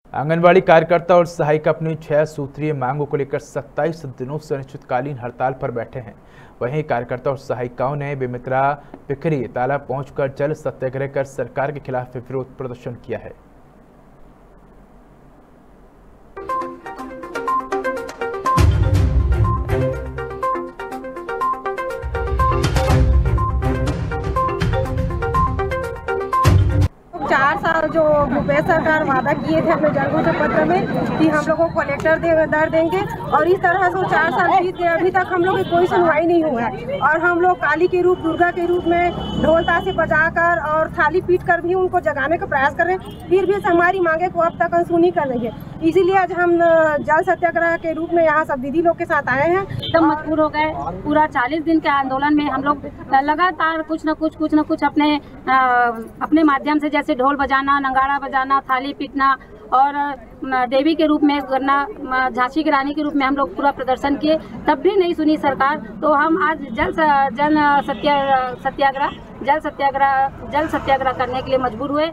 आंगनबाड़ी कार्यकर्ता और सहायिका अपनी 6 सूत्रीय मांगों को लेकर 27 दिनों से अनिश्चितकालीन हड़ताल पर बैठे हैं। वहीं कार्यकर्ता और सहायिकाओं ने बेमित्रा पिकरी तालाब पहुंचकर जल सत्याग्रह कर सरकार के खिलाफ विरोध प्रदर्शन किया है। जो भूपेश सरकार वादा किए थे अपने जनघोषणा पत्र में कि हम लोगों को कलेक्टर दर देंगे, और इस तरह से 4 साल बीत गए, अभी तक हम लोग की कोई सुनवाई नहीं हुआ है। और हम लोग काली के रूप, दुर्गा के रूप में ढोल ताशे बजाकर और थाली पीट कर भी उनको जगाने का प्रयास कर रहे हैं, फिर भी हमारी मांगे को अब तक अनसुनी कर रही है। इसीलिए आज हम जल सत्याग्रह के रूप में यहाँ सब दीदी लोग के साथ आए हैं। एकदम मजबूर हो गए। पूरा 40 दिन के आंदोलन में हम लोग लगातार कुछ न कुछ अपने माध्यम से, जैसे ढोल बजाना, नगाड़ा बजाना, थाली पीटना और देवी के रूप में करना, झांसी की रानी के रूप में हम लोग पूरा प्रदर्शन किए, तब भी नहीं सुनी सरकार। तो हम आज जल सत्याग्रह करने के लिए मजबूर हुए।